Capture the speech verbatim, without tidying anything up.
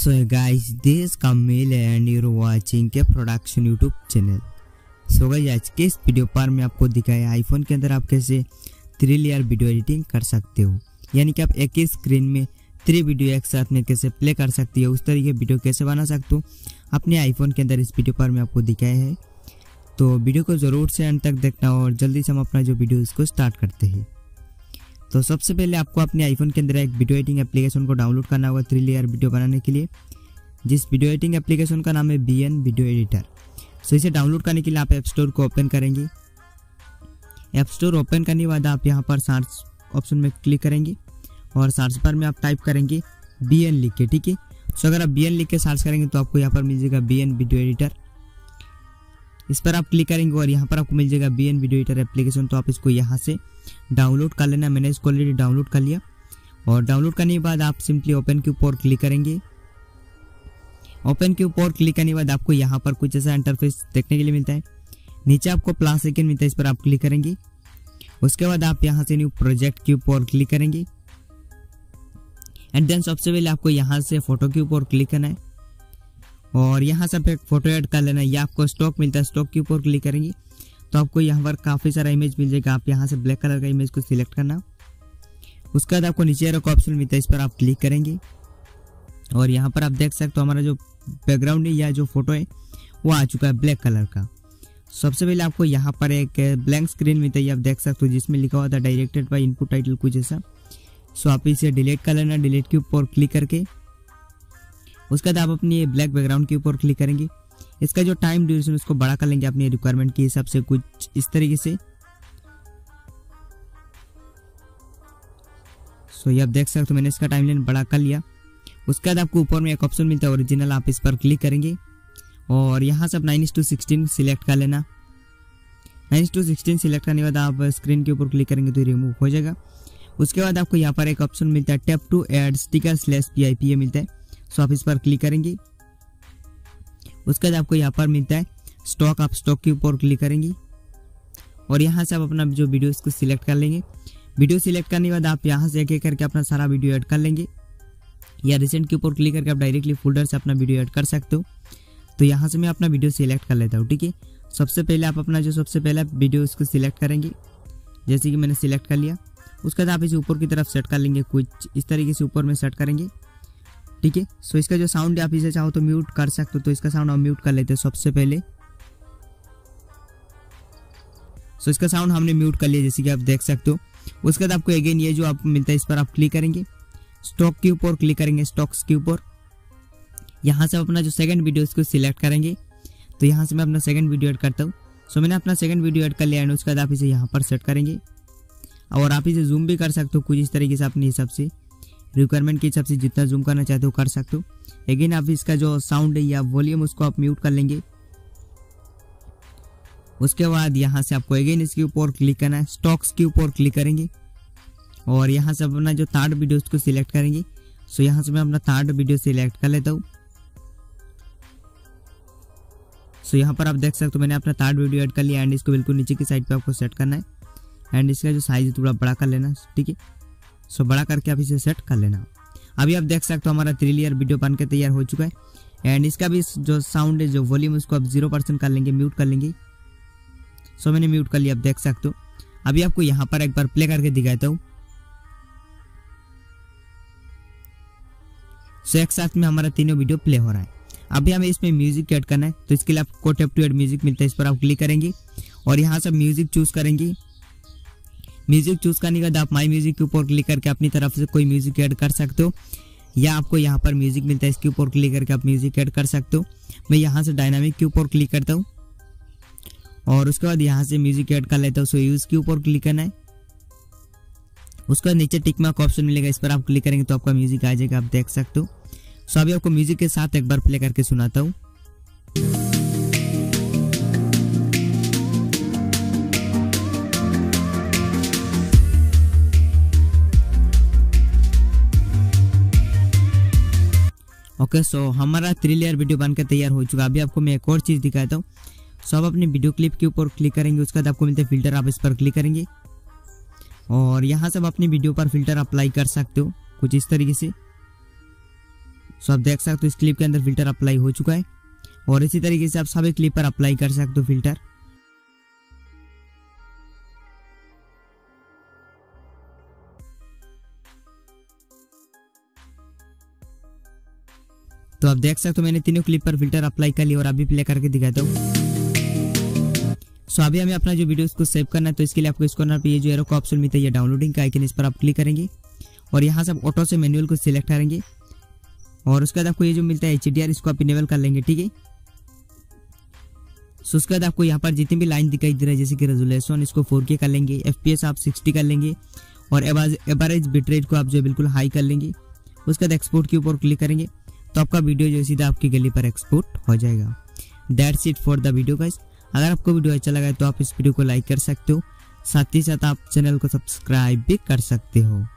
So guys, this is Kamil and you're watching के production YouTube channel. So guys, आज के इस video पर मैं आपको दिखाया आईफोन के अंदर आप कैसे थ्री लेयर वीडियो एडिटिंग कर सकते हो, यानी कि आप एक ही स्क्रीन में थ्री वीडियो एक साथ में कैसे प्ले कर सकते हो, उस तरीके वीडियो कैसे बना सकते हो अपने आईफोन के अंदर। इस वीडियो पर मैं आपको दिखाया है, तो वीडियो को ज़रूर से अंत तक देखना और जल्दी से हम अपना जो वीडियो इसको स्टार्ट करते हैं। तो सबसे पहले आपको अपने आईफोन के अंदर एक वीडियो एडिटिंग एप्लीकेशन को डाउनलोड करना होगा थ्री लेयर वीडियो बनाने के लिए, जिस वीडियो एडिटिंग एप्लीकेशन का नाम है B N video editor. So इसे डाउनलोड करने के लिए आप ऐप स्टोर को ओपन करेंगे। ऐप स्टोर ओपन करने के बाद आप यहाँ पर सर्च ऑप्शन में क्लिक करेंगे और सर्च बार में आप टाइप करेंगे बी एन लिख के, ठीक है। सो अगर आप बी एन लिख के सर्च करेंगे तो आपको यहाँ पर मिल जाएगा बी एन वीडियो एडिटर। इस पर आप क्लिक करेंगे और यहाँ पर आपको मिल जाएगा B N video editor application. तो आप इसको यहाँ से डाउनलोड कर लेना। मैंने इसको ऑलरेडी डाउनलोड कर लिया और डाउनलोड करने के बाद आप सिंपली ओपन के ऊपर क्लिक करेंगे। ओपन के ऊपर क्लिक करने के बाद आपको यहाँ पर कुछ ऐसा इंटरफेस देखने के लिए मिलता है। नीचे आपको प्लस आइकन मिलता है, इस पर आप क्लिक करेंगे। उसके बाद आप यहाँ से न्यू प्रोजेक्ट के ऊपर क्लिक करेंगे एंड देन सबसे पहले आपको यहाँ से फोटो के ऊपर क्लिक करना है और यहाँ से एक फोटो ऐड कर लेना है। या आपको स्टॉक मिलता है, स्टॉक के ऊपर क्लिक करेंगे तो आपको यहाँ पर काफ़ी सारा इमेज मिल जाएगा। आप यहाँ से ब्लैक कलर का इमेज को सिलेक्ट करना। उसके बाद आपको नीचे एक ऑप्शन मिलता है, इस पर आप क्लिक करेंगे और यहाँ पर आप देख सकते हो हमारा जो बैकग्राउंड है या जो फोटो है वो आ चुका है ब्लैक कलर का। सबसे पहले आपको यहाँ पर एक ब्लैंक स्क्रीन मिलता है, आप देख सकते हो, जिसमें लिखा हुआ था डायरेक्टेड बाय इनपुट टाइटल कुछ ऐसा। सो आप इसे डिलीट कर लेना। डिलीट के ऊपर क्लिक करके उसके बाद आप अपनी ब्लैक बैकग्राउंड के ऊपर क्लिक करेंगे। इसका जो टाइम ड्यूरेशन उसको बड़ा कर लेंगे अपनी रिक्वायरमेंट के हिसाब से, कुछ इस तरीके से। सो ये आप देख सकते हो मैंने इसका टाइमलाइन बड़ा कर लिया। उसके बाद आपको ऊपर में एक ऑप्शन मिलता है ओरिजिनल, आप इस पर क्लिक करेंगे और यहाँ से आप नाइन टू सिक्सटीन सिलेक्ट कर लेना। नाइन टू सिक्सटीन सिलेक्ट करने के बाद आप स्क्रीन के ऊपर क्लिक करेंगे तो रिमूव हो जाएगा। उसके बाद आपको यहाँ पर एक ऑप्शन मिलता है tap to add sticker slash P I P A मिलता है। सो आप इस पर क्लिक करेंगे। उसके बाद आपको यहाँ पर मिलता है स्टॉक, आप स्टॉक के ऊपर क्लिक करेंगे और यहाँ से आप अपना जो वीडियो इसको सिलेक्ट कर लेंगे। वीडियो सिलेक्ट करने के बाद आप यहाँ से एक एक करके अपना सारा वीडियो ऐड कर लेंगे या रिसेंट के ऊपर क्लिक करके आप डायरेक्टली फोल्डर से अपना वीडियो ऐड कर सकते हो। तो यहाँ से मैं अपना वीडियो सिलेक्ट कर लेता हूँ, ठीक है। सबसे पहले आप अपना जो सबसे पहला वीडियो इसको सिलेक्ट करेंगे, जैसे कि मैंने सिलेक्ट कर लिया। उसके बाद आप इसे ऊपर की तरफ सेट कर लेंगे, कुछ इस तरीके से ऊपर में सेट करेंगे, ठीक है। सो इसका जो साउंड है आप इसे चाहो तो म्यूट कर सकते हो, तो इसका साउंड हम म्यूट कर लेते हैं सबसे पहले। सो इसका साउंड हमने म्यूट कर लिया, जैसे कि आप देख सकते हो। उसके बाद आपको अगेन ये जो आप मिलता है इस पर आप क्लिक करेंगे, स्टॉक के ऊपर क्लिक करेंगे, स्टॉक्स के ऊपर। यहाँ से अपना जो सेकंड वीडियो इसको सिलेक्ट करेंगे। तो यहाँ से मैं अपना सेकंड वीडियो ऐड करता हूँ। सो मैंने अपना सेकंड वीडियो ऐड कर लिया एंड उसके बाद आप इसे यहाँ पर सेट करेंगे और आप इसे जूम भी कर सकते हो कुछ इस तरीके से, अपने हिसाब से रिक्वायरमेंट के हिसाब से जितना जूम करना चाहते हो कर सकते हो। लेकिन आप इसका जो साउंड है या वॉल्यूम उसको आप म्यूट कर लेंगे। उसके बाद यहाँ से आपको अगेन इसके ऊपर क्लिक करना है, स्टॉक्स के ऊपर क्लिक करेंगे और यहाँ से अपना जो थर्ड वीडियो उसको सिलेक्ट करेंगे। सो यहाँ से मैं अपना थर्ड वीडियो सिलेक्ट कर लेता हूँ। सो यहाँ पर आप देख सकते हो मैंने अपना थर्ड वीडियो ऐड कर लिया एंड इसको बिल्कुल नीचे की साइड पे आपको सेट करना है एंड इसका जो साइज है थोड़ा बड़ा कर लेना, ठीक है। सो बड़ा करके आप इसे सेट कर लेना। अभी आप देख सकते हो हमारा थ्री लेयर वीडियो बन के तैयार हो चुका है एंड इसका भी जो साउंड है, जो वॉल्यूम, उसको आप जीरो परसेंट कर लेंगे, म्यूट कर लेंगे। सो मैंने म्यूट कर लिया, आप देख सकते हो। अभी आपको यहाँ पर एक बार प्ले करके दिखाता हूँ। सो एक साथ में हमारा तीनों वीडियो प्ले हो रहा है। अभी हमें इसमें म्यूजिक ऐड करना है, तो इसके लिए आपको टैप टू ऐड म्यूजिक मिलता है, इस पर आप क्लिक करेंगे और यहाँ से म्यूजिक चूज करेंगे। म्यूजिक चूज करने के बाद आप माई म्यूजिक के ऊपर क्लिक करके अपनी तरफ से कोई म्यूजिक ऐड कर सकते हो या आपको यहाँ पर म्यूजिक मिलता है, इसके ऊपर क्लिक करके आप म्यूजिक ऐड कर सकते हो। मैं यहाँ से डायनामिक के ऊपर क्लिक करता हूँ और उसके बाद यहाँ से म्यूजिक ऐड कर लेता हूँ। सो यूज के ऊपर क्लिक करना है। उसके बाद नीचे टिक मार्क ऑप्शन मिलेगा, इस पर आप क्लिक करेंगे तो आपका म्यूजिक आ जाएगा, आप देख सकते हो। सो अभी आपको म्यूजिक के साथ एक बार प्ले करके सुनाता हूँ। ओके, सो हमारा थ्री लेयर वीडियो बनकर तैयार हो चुका है। अभी आपको मैं एक और चीज़ दिखाता हूँ। सो आप अपने वीडियो क्लिप के ऊपर क्लिक करेंगे, उसके बाद आपको मिलता है फिल्टर, आप इस पर क्लिक करेंगे और यहाँ से आप अपनी वीडियो पर फिल्टर अप्लाई कर सकते हो कुछ इस तरीके से। सो आप देख सकते हो इस क्लिप के अंदर फिल्टर अप्लाई हो चुका है और इसी तरीके से आप सभी क्लिप पर अप्लाई कर सकते हो फिल्टर। तो आप देख सकते हो मैंने तीनों क्लिप पर फिल्टर अप्लाई कर लिया और अभी प्ले करके दिखाता हूँ। सो अभी हमें अपना जो वीडियो को सेव करना है, तो इसके लिए आपको इस कॉर्नर पे ये जो एरो का ऑप्शन मिलता है, ये डाउनलोडिंग का आइकन, इस पर आप क्लिक करेंगे और यहाँ से आप ऑटो से मैनुअल को सिलेक्ट करेंगे और उसके बाद आपको ये जो मिलता है एच डी आर, इसको आप इनेबल कर लेंगे, ठीक है। सो उसके बाद आपको यहाँ पर जितनी भी लाइन दिखाई दे रहा है जैसे कि रेजोल्यूशन, इसको फोर के कर लेंगे, एफ पी एस आप सिक्सटी कर लेंगे और एवरेज बिट रेट को आप जो बिल्कुल हाई कर लेंगे। उसके बाद एक्सपोर्ट के ऊपर क्लिक करेंगे तो आपका वीडियो जो सीधा आपकी गैलरी पर एक्सपोर्ट हो जाएगा। That's it for the video guys. अगर आपको वीडियो अच्छा लगा है तो आप इस वीडियो को लाइक कर सकते हो, साथ ही साथ आप चैनल को सब्सक्राइब भी कर सकते हो।